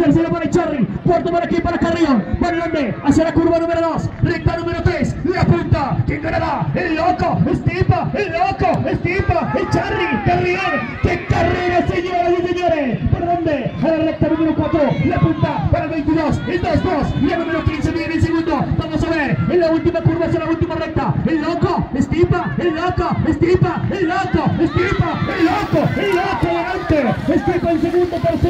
tercero para Charry, cuarto para aquí, para Carrión, ¿para dónde? Hacia la curva número 2, recta número 3, la punta, ¿quién ganará? El loco, Estipa, el loco, Estipa, el Charry, Carrión, ¡qué carrera, señoras y señores! ¿Para dónde? A la recta número 4, la punta para el 22, el 2-2, y el número 15 viene el segundo, vamos a ver, en la última curva hacia la última recta, el loco, Estipa, el loco, Estipa, el loco, Estipa, el loco, adelante, Estipa en segundo, tercero.